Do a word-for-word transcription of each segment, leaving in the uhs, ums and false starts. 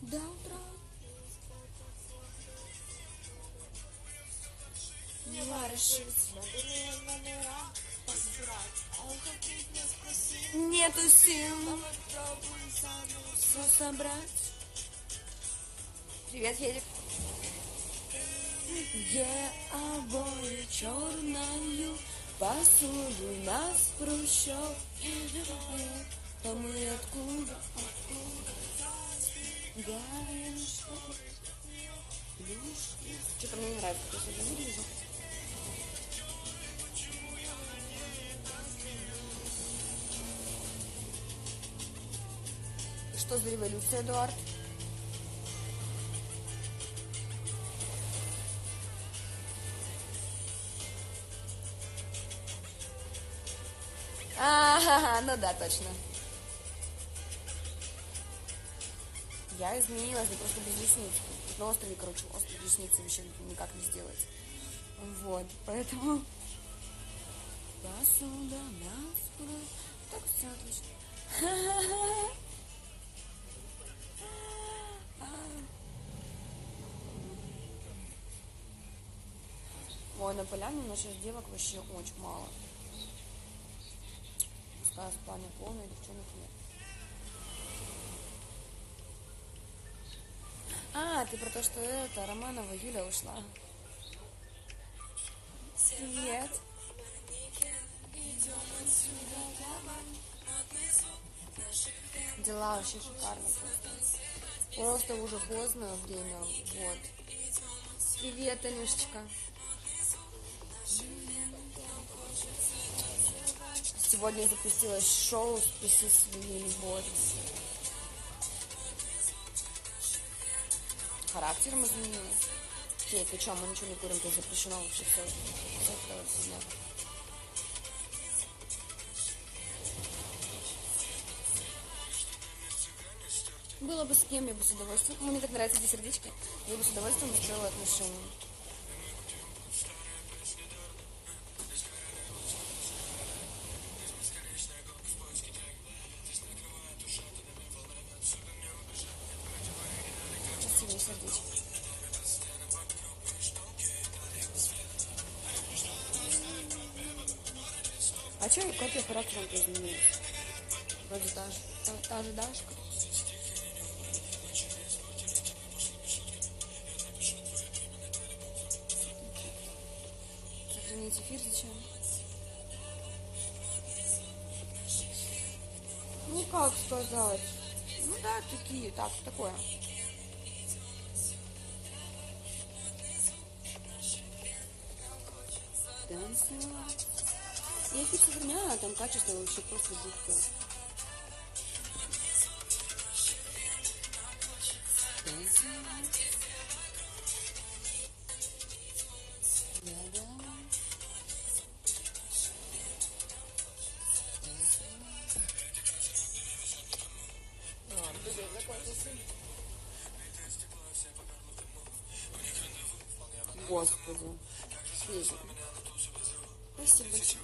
до утра. Не решить. Нету сил все собрать. Привет, Едик. Где обои черною посуду нас хрущев. А мы откуда? Что-то мне не нравится, как я сегодня выгляжу. Что за революция, Эдуард? А, ну да, точно. Я изменилась, но просто без ресниц. На острове, короче, острые ресницы вообще никак не сделать. Вот, поэтому... Посуда, наскоро. Так все отлично. Ой, на поляне у нас сейчас девок вообще очень мало. Пускай спальня полная, девчонок нет. А, ты про то, что это, Романова Юля ушла. Привет. Дела вообще шикарно просто. Просто уже поздно время, вот. Привет, Анюшечка. Сегодня запустилось шоу «Спаси свою любовь». Характером изменилось. Окей, ты что, мы ничего не курим, то запрещено вообще все. Все это вот фигня. Было бы с кем, я бы с удовольствием. Мне так нравятся эти сердечки. Я бы с удовольствием устроила отношения. Красивые сердечки. А что, как я характером-то изменилась? Вроде та же, та, та же Дашка. Сохранить эфир зачем? Ну как сказать? Ну да, такие, так, такое. Танцевать. Я эфир сохраняю, а там качество вообще просто жуткое. Танцевать. Да-да. Господи. Свежий. Спасибо большое.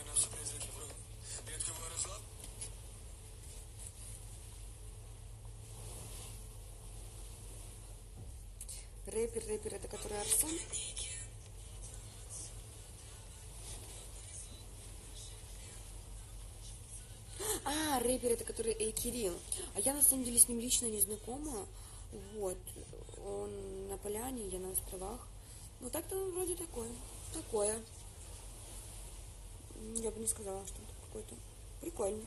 Рэпер, рэпер, это который Арсон? А, рэпер, это который Эй Кирилл. А я на самом деле с ним лично не знакома. Вот. Он на поляне, я на островах. Ну так-то он вроде такой. Такое. Я бы не сказала, что это какой-то прикольный.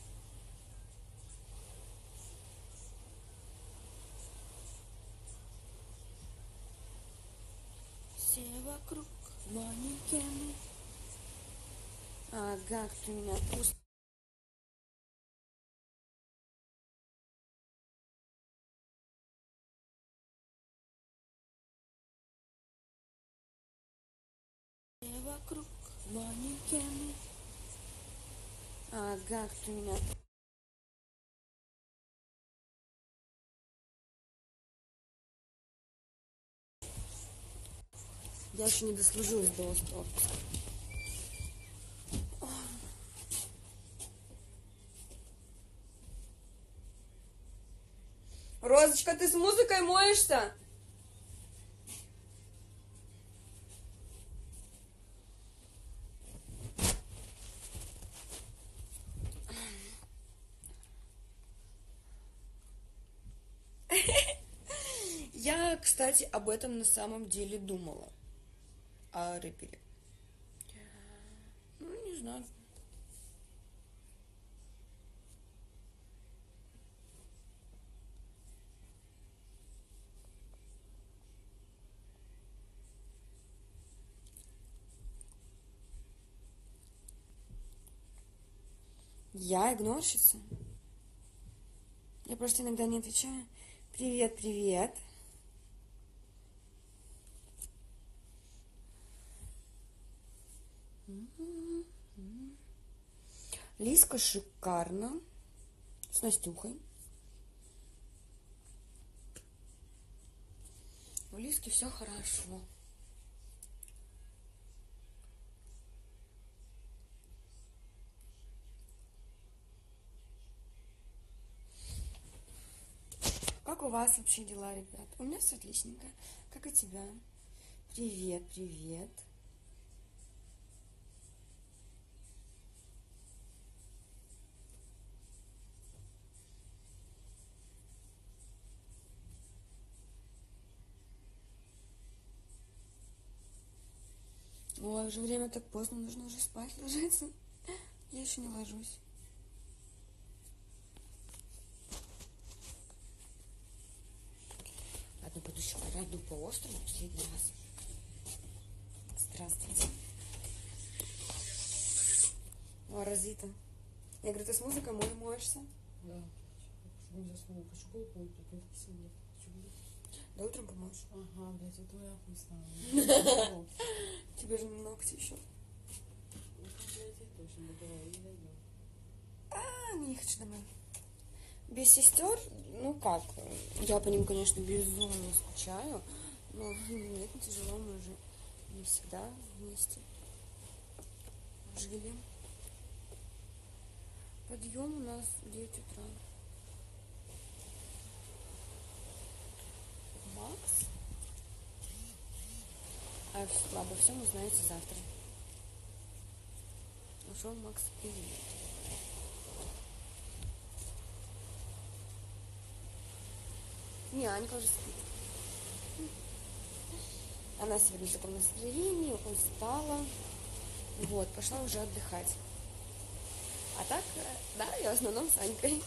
Все вокруг манекены. Ага, кто меня пустит. Все вокруг манекены. Ага, кто меня... Я еще не дослужилась до острова. Розочка, ты с музыкой моешься? Я, кстати, об этом на самом деле думала. О рэпере. Ну, не знаю. Я игнорщица. Я просто иногда не отвечаю. Привет, привет. Лиска шикарно. С Настюхой. У Лиски все хорошо. Как у вас вообще дела, ребят? У меня все отличненько. Как у тебя? Привет, привет. Ой, уже время так поздно, нужно уже спать ложиться. Я еще не ложусь. Ладно, пойду еще пройду по острову последний раз. Здравствуйте. О, Розита. Я говорю, ты с музыкой мо- моешься? Да. Не заснула. Хочу голову, тут не сидит. Да утром помоешь. Ага, блядь, это твоя хуйня. Тебе же ногти еще. Точно, давай, не дойдем. А, не хочу домой. Без сестер, ну как, я по ним, конечно, безумно скучаю, но нет, не тяжело, мы же не всегда вместе жили. Подъем у нас в девять утра. Макс? А вс- обо всем узнаете завтра. Ушел Макс, привет. Не, Анька уже спит. Она сегодня в таком настроении, устала. Вот, пошла уже отдыхать. А так, э, да, я в основном с Анькой.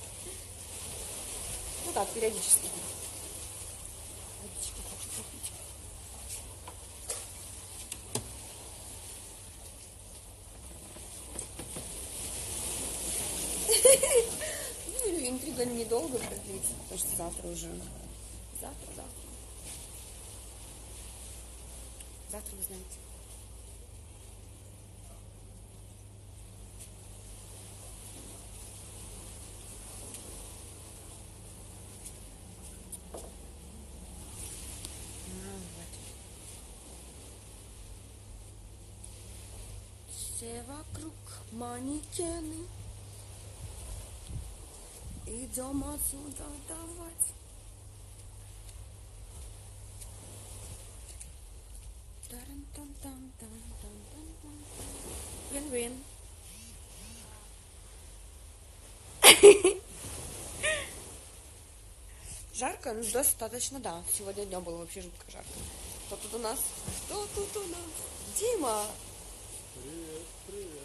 Ну так, периодически. Водички хочу попить. Ну, интрига недолго продлится, потому что завтра уже. Завтра, завтра. Завтра вы знаете. А, вот. Все вокруг манекены. Идем отсюда давать. Вин-вин. Жарко? Ну, достаточно, да. Сегодня днем было вообще жутко жарко. Что тут у нас? Что тут у нас? Дима! Привет, привет.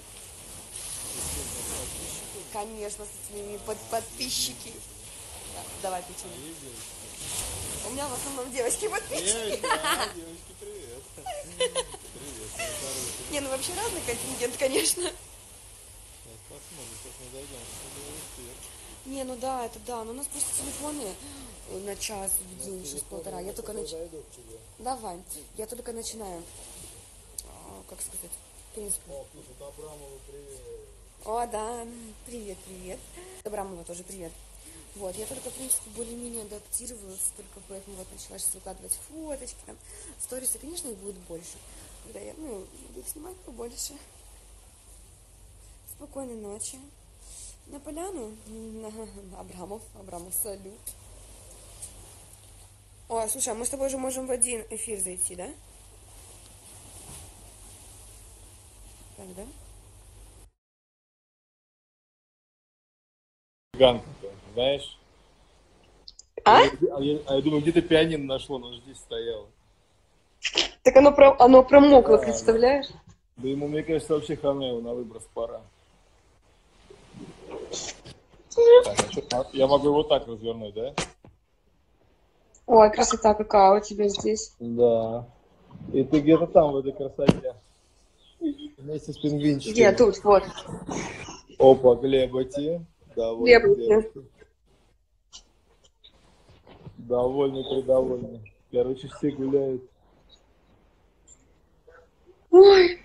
Конечно, со своими под подписчики. Да, давай печенье. Есть девочки? У меня в основном девочки подписчики. Девочки, да, девочки, привет. Привет, мои хорошие. Не, ну вообще разный контингент, конечно. Сейчас посмотрим, сейчас мы зайдем. Что было эфир. Не, ну да, это да. Но у нас просто телефоны на час в день, сейчас полтора. Я только нач... Зайду к тебе. Давай. Я только начинаю. А, Как сказать? В принципе. О, пишет Абрамову, привет. О, да. Привет, привет. Абрамова тоже привет. Вот, я только, в принципе, более-менее адаптировалась, только поэтому вот начала сейчас выкладывать фоточки, там, сторисы, конечно, их будет больше, когда я, ну, буду снимать побольше. Спокойной ночи. На поляну, на Абрамов, Абрамов, салют. А, слушай, а мы с тобой же можем в один эфир зайти, да? Так, да? Ганка-то, знаешь? А? Я- А я, а я думаю, где-то пианино нашло, оно здесь стояло. Так оно, про... оно промокло, Да, представляешь? Да ему, мне кажется, вообще хана его на выброс пора. Так, а что, а я могу его так развернуть, да? Ой, красота какая у тебя здесь. Да. И ты где-то там, в этой красоте. Вместе с Где? пингвинчиками. Тут, вот. Опа, Глеботи. Довольный Глеб, девушка. Довольный, придовольный. Короче, все гуляют. ой,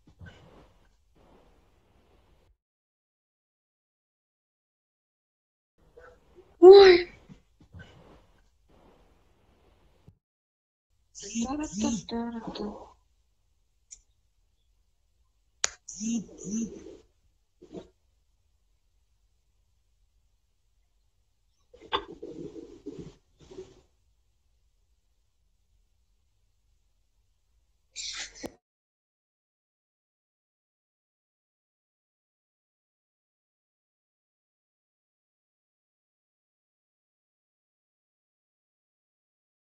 ой. Та-ра-та-та-ра-та.